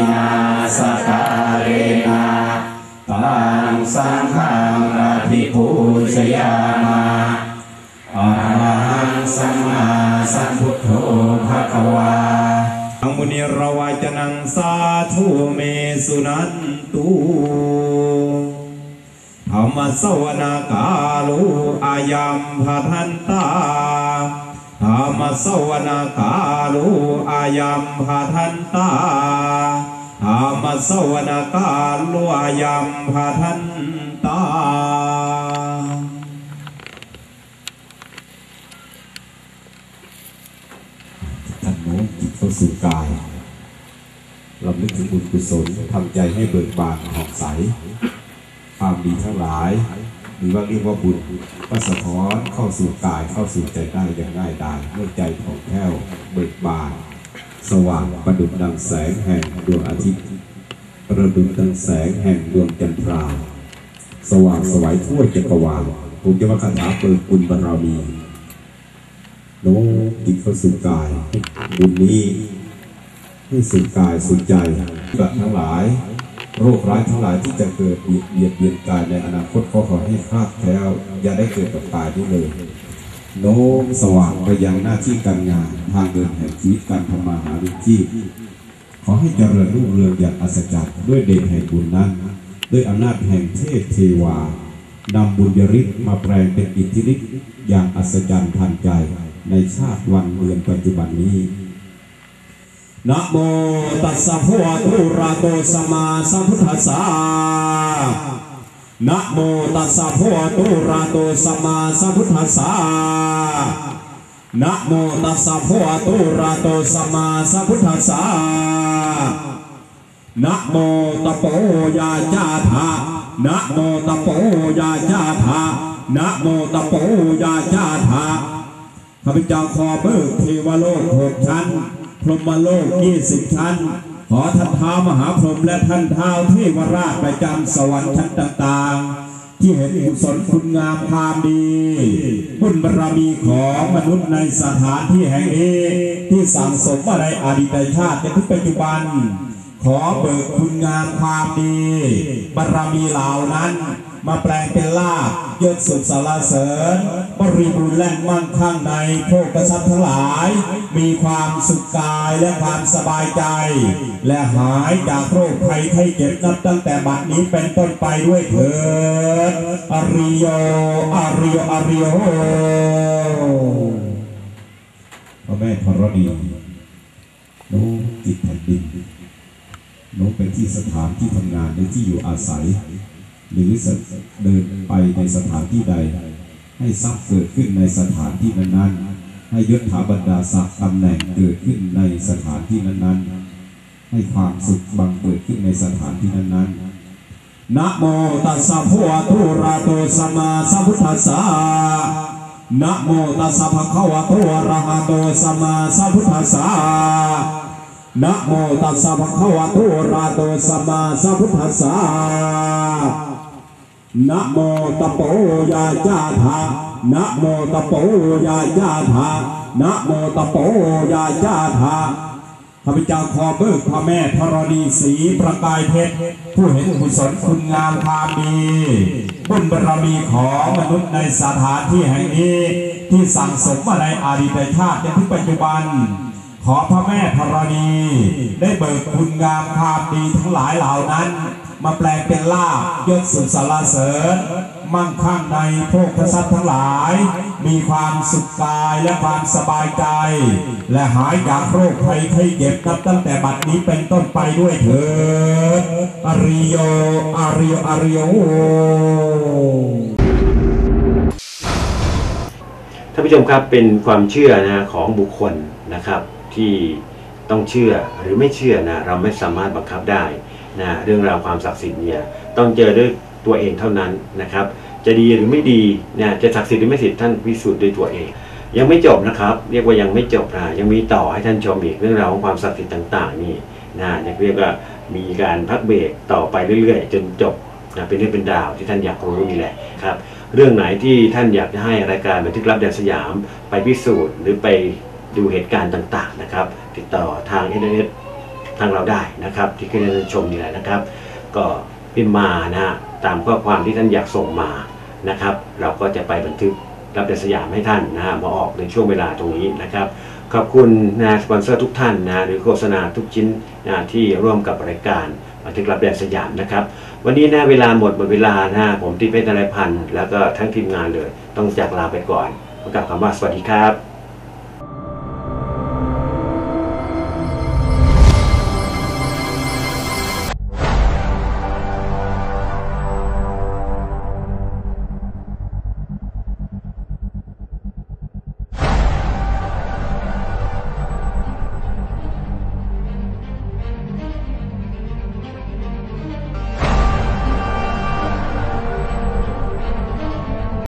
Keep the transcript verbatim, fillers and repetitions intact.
นาสการเรนะตังสังฆังอภิปูชยามาอะระหังสัมมาสัมพุทโธภะคะวาอังมุนิรวาจนังสาธุเมสุนันตุธรรมสวนากาลุอายัมภทันตาธรรมสวนากาลุอายัมภทันตาธรรมสวนากาลุอายัมภทันตาท่านโน้มจิตเข้าสู่กายเราลึกถึงบุญกุศลทำใจให้เบิกบานผ่องใสความดีทั้งหลายหรือว่าเรียกว่าบุญก็สะท้อนเข้าสู่กายเข้าสู่ใจได้อย่างง่ายดายเมื่อใจผ่องแผ้วเบิกบานสว่างประดุจดังแสงแห่งดวงอาทิตย์ประดุจดังแสงแห่งดวงจันทราสว่างสวัยทั่วจักรวาลผมจะมาคาถาเปิดบุญบารมีโน้มจิตเข้าสู่กายบุญนี้ให้สู่กายสู่ใจแบบทั้งหลายโรคร้ายทั้งหลายที่จะเกิดเบียดเบียนเบียนกายในอนาคตขอขอให้คลาดแคล้วอย่าได้เกิดกับกายนี้เลยโน้มสว่างไปยังหน้าที่การงานทางเดินแห่งชีวิตการทำมาหาวิธีขอให้เจริญรุ่งเรืองอย่างอัศจรรย์ด้วยเดชแห่งบุญนั้นด้วยอำนาจแห่งเทพเทวานำบุญยฤทธิ์มาแปลงเป็นอิทธิฤทธิ์อย่างอัศจรรย์ทันใจในชาติวันเดือนปัจจุบันนี้นะโมตัสสะภะคะวะโตอะระหะโตสัมมาสัมพุทธัสสะนะโมตัสสะภะคะวะโตอะระหะโตสัมมาสัมพุทธัสสะนะโมตัสสะภะคะวะโตอะระหะโตสัมมาสัมพุทธัสสะนะโมตะโปยาจาทะนะโมตะโปยาจาทะนะโมตะโปยาจาทะข้าพเจ้าขอเบิกเทวโลกหกชั้นพรหมโลกยี่สิบชั้นขอท่านท้าวมหาพรหมและท่านท้าวเทวราชประจำสวรรค์ชั้นต่างๆที่เห็นกุศลคุณงามความดีบุญบารมีของมนุษย์ในสถานที่แห่งนี้ที่สั่งสมมาในอดีตชาติจนถึงปัจจุบันขอเบิกคุณงามความดีบารมีเหล่านั้นมาแปลงเป็นลาภยศสุขสรรเสริญบริบูรณ์และมั่งคั่งในโภคทรัพย์ทั้งหลายมีความสุขกายและความสบายใจและหายจากโรคภัยไข้เจ็บนับตั้งแต่บัดนี้เป็นต้นไปด้วยเถิดอริโยอริโยอริโยพระแม่ธรณีโน้มจิตแผ่นดินโน้มไปที่สถานที่ทำงานในที่อยู่อาศัยหรือเดินไปในสถานที่ใดให้ทรัพย์เกิดขึ้นในสถานที่นั้นๆให้ยศถาบรรดาศักดิ์ตำแหน่งเกิดขึ้นในสถานที่นั้นๆให้ความสุขบังเกิดขึ้นในสถานที่นั้นๆนะโมตัสสะภะคะวะโตอะระหะโตสัมมาสัมพุทธัสสะนะโมตัสสะภะคะวะโตอะระหะโตสัมมาสัมพุทธัสสะนะโมตัสสะภะคะวะโตอะระหะโตสัมมาสัมพุทธัสสะนะโมตะโปยาจาทะนะโมตะโปยาจาทะนะโมตะโปยาจาทะข้าพเจ้าขอเบิกพระแม่ธรณีศรีประกายเพชรผู้เห็นกุศลคุณงามความดีบุญบารมีของมนุษย์ในสถานที่แห่งนี้ที่สั่งสมมาในอดีตชาติจนถึงปัจจุบันขอพระแม่ธรณีได้เบิกคุณงามความดีทั้งหลายเหล่านั้นมาแปลงเป็นลาภยศสุขสรรเสริญมั่งคั่งในโภคทรัพย์ทั้งหลายมีความสุขกายและความสบายใจและหายจากโรคภัยไข้เจ็บนับตั้งแต่บัดนี้เป็นต้นไปด้วยเถิดอริโยอริโยอริโยท่านผู้ชมครับเป็นความเชื่อนะของบุคคลนะครับที่ต้องเชื่อหรือไม่เชื่อนะเราไม่สามารถบังคับได้นะเรื่องราวความศักดิ์สิทธิ์เนี่ยต้องเจอด้วยตัวเองเท่านั้นนะครับจะดีหรือไม่ดีเนี่ยจะศักดิ์สิทธิ์หรือไม่ศักดิ์สิทธิ์ท่านพิสูจน์ด้วยตัวเองยังไม่จบนะครับเรียกว่ายังไม่จบนะยังมีต่อให้ท่านชมอีกเรื่องราวของความศักดิ์สิทธิ์ต่างๆนี่นะเรียกว่ามีการพักเบรกต่อไปเรื่อยๆจนจบนะเป็นเรื่องเป็นราวที่ท่านอยากรู้นี่แหละครับเรื่องไหนที่ท่านอยากจะให้รายการบันทึกลับแดนสยามไปพิสูจน์หรือไปดูเหตุการณ์ต่างๆนะครับติดต่อทางอินเทอร์เน็ตทางเราได้นะครับที่ขึ้นในชมนี่แหละนะครับก็พิมพ์มานะฮะตามข้อความที่ท่านอยากส่งมานะครับเราก็จะไปบันทึกรับเดือนสยามให้ท่านนะฮะมาออกในช่วงเวลาตรงนี้นะครับขอบคุณนะสปอนเซอร์ทุกท่านนะหรือโฆษณาทุกชิ้นนะที่ร่วมกับรายการบันทึกรับเดือนสยามนะครับวันนี้นะเวลาหมดหมดเวลานะผมที่เพชรนายพันธ์แล้วก็ทั้งทีมงานเลยต้องจากลาไปก่อนขอกล่าวคำว่าสวัสดีครับ